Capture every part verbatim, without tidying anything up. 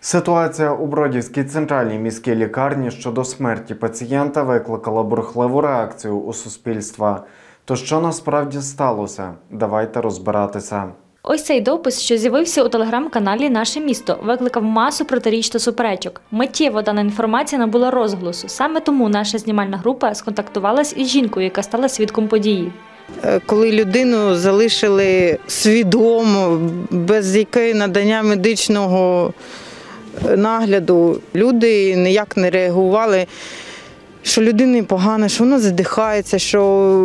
Ситуація у Бродівській центральній міській лікарні щодо смерті пацієнта викликала бурхливу реакцію у суспільства. То що насправді сталося? Давайте розбиратися. Ось цей допис, що з'явився у телеграм-каналі «Наше місто», викликав масу протиріч та суперечок. Миттєво дана інформація набула розголосу. Саме тому наша знімальна група сконтактувалась із жінкою, яка стала свідком події. Коли людину залишили свідомо, без якої надання медичного нагляду, люди ніяк не реагували, що людині погано, що вона задихається, що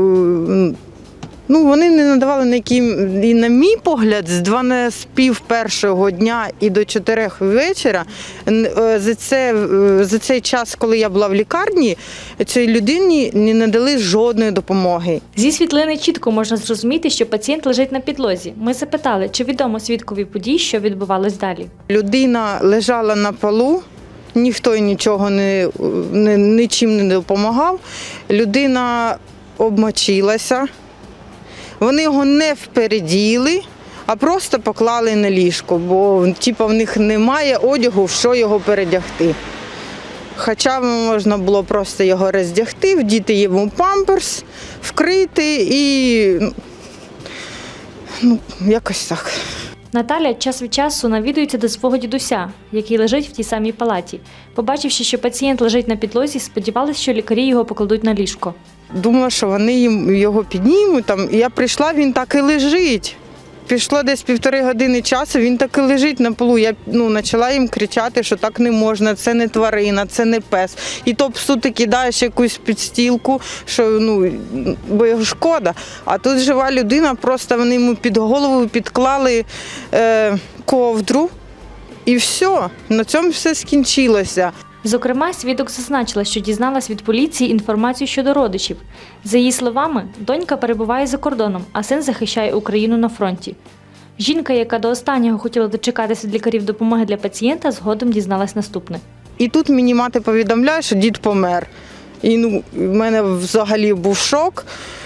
ну, вони не надавали ніякі, і на мій погляд, з два з пів першого дня і до чотирьох вечора, за, це, за цей час, коли я була в лікарні, цій людині не надали жодної допомоги. Зі світлини чітко можна зрозуміти, що пацієнт лежить на підлозі. Ми запитали, чи відомо свідкові подій, що відбувалось далі. Людина лежала на полу, ніхто їй нічого не, не, нічим не допомагав. Людина обмочилася. Вони його не впереділи, а просто поклали на ліжко, бо типу, в них немає одягу, в що його передягти. Хоча можна було просто його роздягти, вдіти йому памперс, вкрити і ну, якось так. Наталя час від часу навідується до свого дідуся, який лежить в тій самій палаті. Побачивши, що пацієнт лежить на підлозі, сподівалися, що лікарі його покладуть на ліжко. Думала, що вони їм його піднімуть. Там. Я прийшла, він так і лежить. Пішло десь півтори години часу, він так і лежить на полу. Я ну, почала їм кричати, що так не можна, це не тварина, це не пес. І то псу ти кидаєш якусь підстілку, що, ну, бо його шкода. А тут жива людина, просто вони йому під голову підклали е, ковдру і все. На цьому все скінчилося. Зокрема, свідок зазначила, що дізналась від поліції інформацію щодо родичів. За її словами, донька перебуває за кордоном, а син захищає Україну на фронті. Жінка, яка до останнього хотіла дочекатися від лікарів допомоги для пацієнта, згодом дізналась наступне. І тут мені мати повідомляє, що дід помер. І ну, в мене взагалі був шок.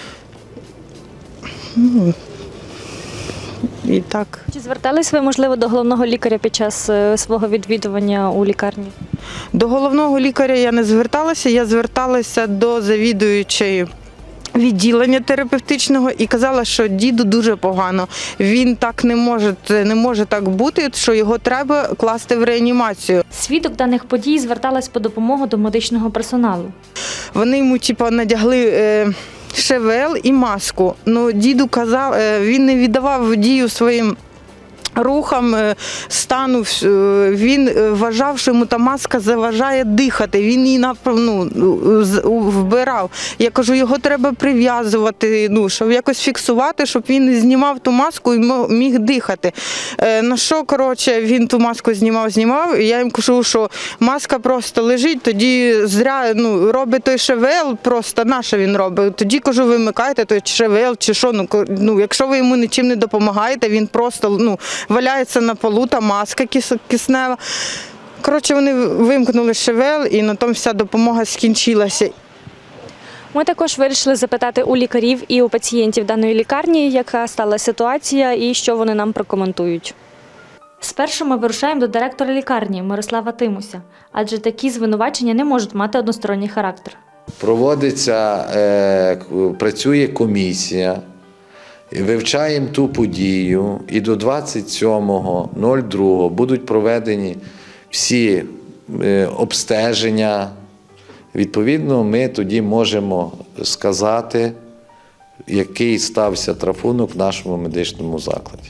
І так. Чи звертались ви, можливо, до головного лікаря під час свого відвідування у лікарні? До головного лікаря я не зверталася, я зверталася до завідуючої відділення терапевтичного і казала, що діду дуже погано. Він так не може, не може так бути, що його треба класти в реанімацію. Свідок даних подій зверталась по допомогу до медичного персоналу. Вони йому типу, надягли е, ШВЛ і маску. Ну, діду казав, е, він не віддавав водію своїм рухам, стану, він вважав, що йому та маска заважає дихати, він її ну, вбирав. Я кажу, його треба прив'язувати, ну, щоб якось фіксувати, щоб він знімав ту маску і міг дихати. На що, коротше, він ту маску знімав, знімав, і я їм кажу, що маска просто лежить, тоді зря ну, робить той ШВЛ, просто на що він робить. Тоді, кажу, вимикайте той ШВЛ чи що, ну, ну, якщо ви йому нічим не допомагаєте, він просто, ну, валяється на полу, та маска киснева. Коротше, вони вимкнули ШВЛ і на тому вся допомога скінчилася. Ми також вирішили запитати у лікарів і у пацієнтів даної лікарні, яка стала ситуація і що вони нам прокоментують. Спершу ми вирушаємо до директора лікарні Мирослава Тимуся, адже такі звинувачення не можуть мати односторонній характер. Проводиться, е, працює комісія. Вивчаємо ту подію і до двадцять сьомого другого будуть проведені всі обстеження. Відповідно, ми тоді можемо сказати, який стався трафунок в нашому медичному закладі.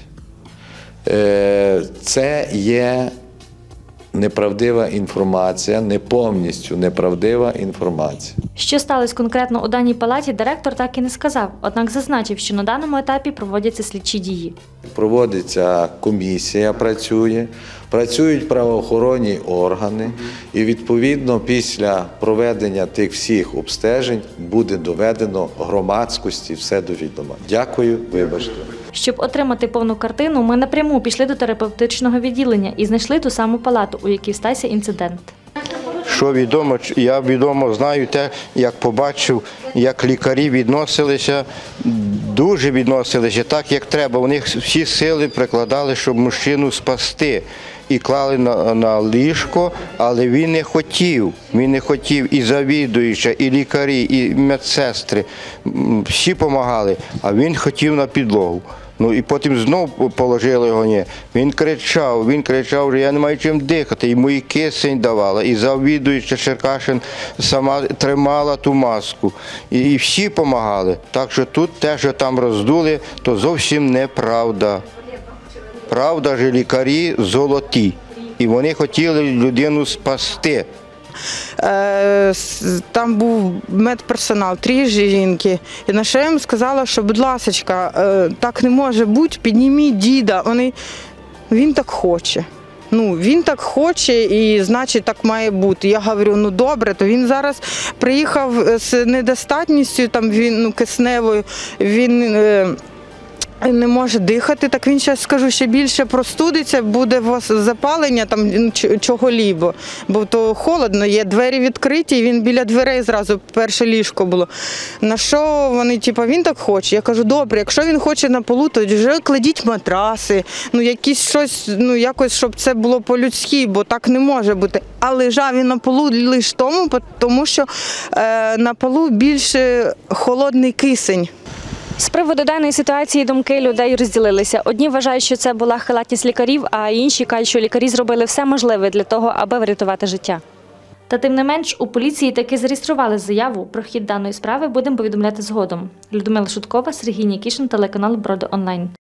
Це є неправдива інформація, не повністю неправдива інформація. Що сталося конкретно у даній палаті, директор так і не сказав, однак зазначив, що на даному етапі проводяться слідчі дії. Проводиться комісія, працює, працюють правоохоронні органи і відповідно після проведення тих всіх обстежень буде доведено громадськості все до відома. Дякую, вибачте. Щоб отримати повну картину, ми напряму пішли до терапевтичного відділення і знайшли ту саму палату, у якій стався інцидент. Що відомо, я відомо знаю те, як побачив, як лікарі відносилися, дуже відносилися так, як треба. Вони всі сили прикладали, щоб мужчину спасти. і клали на, на ліжко, але він не хотів. Він не хотів, і завідуюча, і лікарі, і медсестри, м, всі допомагали, а він хотів на підлогу. Ну і потім знов положили його. Ні. Він кричав, він кричав, що я не маю чим дихати. Йому і кисень давала, і завідуюча Черкашин сама тримала ту маску. І, і всі допомагали. Так що тут те, що там роздули, то зовсім неправда. Правда, що лікарі золоті. І вони хотіли людину спасти. Е, с- Там був медперсонал, три жінки. І на що я їм сказала, що, будь ласка, е, так не може бути, підніміть діда. Вони, він так хоче. Ну, він так хоче і, значить, так має бути. Я говорю, ну добре, то він зараз приїхав з недостатністю, там він, ну, кисневою, він е, не може дихати, так він зараз, скажу, ще більше простудиться, буде у вас запалення там ч- чого-лібо, бо то холодно, є двері відкриті, і він біля дверей зразу перше ліжко було. На що вони, типу, він так хоче. Я кажу, добре, якщо він хоче на полу, то вже кладіть матраси, ну якісь щось, ну якось, щоб це було по-людськи, бо так не може бути. А лежав він на полу лише тому, тому що е, на полу більше холодний кисень. З приводу даної ситуації думки людей розділилися. Одні вважають, що це була халатність лікарів, а інші кажуть, що лікарі зробили все можливе для того, аби врятувати життя. Та тим не менш, у поліції таки зареєстрували заяву. Про хід даної справи будемо повідомляти згодом. Людмила Шуткова, Сергій Нікішин, телеканал Броди Онлайн.